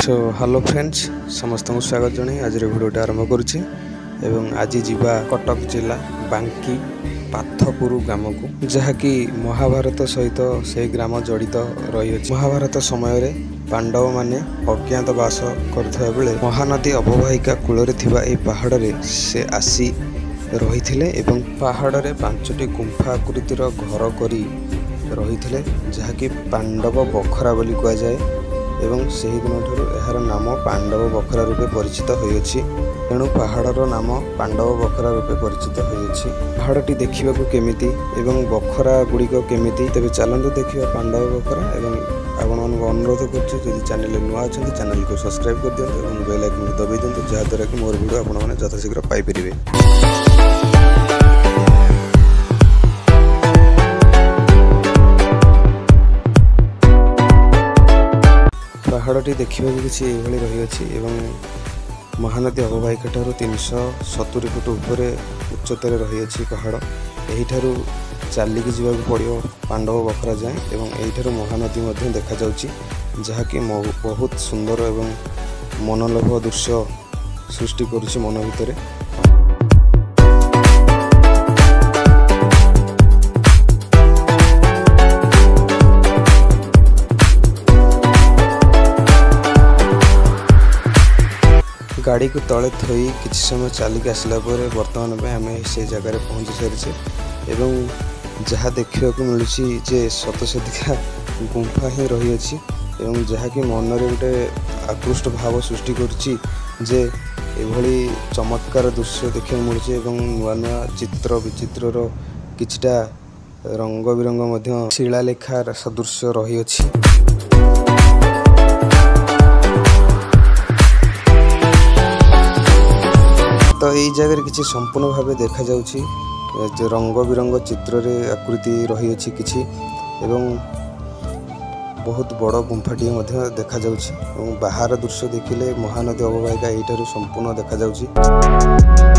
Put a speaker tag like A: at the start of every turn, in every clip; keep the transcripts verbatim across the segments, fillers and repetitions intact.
A: So hello friends समस्त को स्वागत जन आज भिडियोटा आरंभ करुचे एवं आज जीवा कटक जिला बांकी पाथपुर ग्राम को जहाँकि महाभारत सहित से ग्राम जड़ित रही है। महाभारत समय रे पांडव माने अज्ञातवास करथिबा बेले महानदी अववाहिका कूल पहाड़ रे से आसी रही एवं पहाड़ रे पांचटी गुंफा आकृतिर घर करी रही जहाँकि पांडव बखरा बोली कह जाए एवं सही दिन यार नाम पांडव बखरा रूपे परिचित होइछि। तेणु पहाड़र नाम पांडव बखरा रूपे परिचित होइछि। पहाड़टी देखा केमिति एवं बखरा गुड़िक केमिति तेज चलते देखा पांडव बखरा एवं आपण अनुरोध कर चैनल नुआ अच्छा चैनल को सब्सक्राइब कर दिखाँ और बेल आइकन को दबाई दिखाँ जहाँद्वारा कि मोर वीडियो आपने यथाशीघ्र पाइपर। पहाड़टी देखा किसी रही एवं महानदी अववाहिका ठारू तीन सौ सतुरी फुट उपर उच्चतार रही पहाड़ यही चलिकी जावाक पड़ो पांडव बखरा जाए एवं यही महानदी देखा जाउची जहाँकि बहुत सुंदर एवं मनलोभ दृश्य सृष्टि करुछि मन भितर। गाड़ी को तले थोई किसी समय चलिक आसला बर्तमान में आम से जगार पहुँची सारी एवं जहाँ देखा मिलूँ जे सत सतिका गुंफा ही रही अछि एवं जहाँकि मन रे गोटे आकृष्ट भाव सृष्टि करुछि जे एभली चमत्कार दृश्य देखा मिलूँ एवं नुआ नुआ चित्र विचित्र किछटा रंग बिरंग शिलालेखार सदृश्य रही अछि। तो यही जगह किसी संपूर्ण भाव देखा जाउछि रंग बिरंग चित्र रे आकृति रही अछि किछि एवं बहुत बड़ गुंफाटी देखा जाउछि एवं बाहर दृश्य देखिले महानदी अववाहिका एठारु संपूर्ण देखा जाउछि।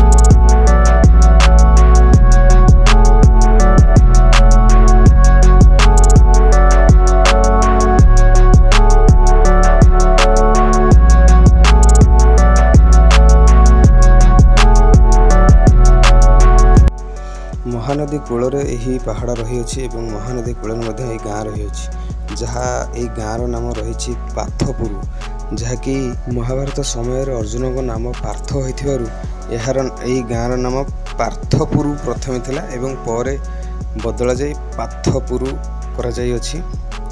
A: महानदी कूल यही पहाड़ रही अछि एवं महानदी कूल में गाँ रही अछि जहाँ यही गाँर नाम रही पाथपुर जहाँकि महाभारत समय अर्जुन को नाम पार्थ होइथिबारु यार यही गाँर नाम पार्थपुर प्रथमे थिला एवं पर बदला जाई पाथपुर करा जाई अछि।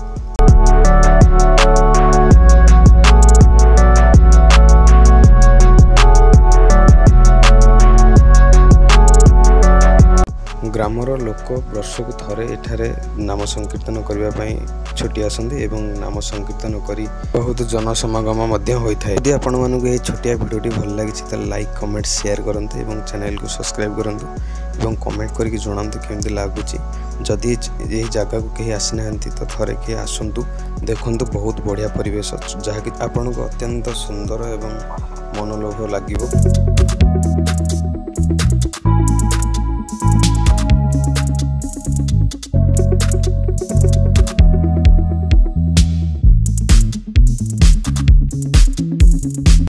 A: ग्रामर लोक वर्ष को थरे एठारे नाम संकीर्तन करने छुट्टी आसती एवं नाम संकीर्तन करी बहुत जनसमागम होता है। यदि आपण मानक ये छोटिया भिडियोटी भल लगी लाइक कमेंट शेयर करते एवं चैनल को सब्सक्राइब करंतु एवं कमेंट करके जणांतु केमती लगुच। जदि यही जगह को कहीं आसी ना तो थरे कहीं आसतु देखंतु बहुत बढ़िया परिवेश जहाँकि आपन को अत्यंत सुंदर एवं मनलोभ लगे।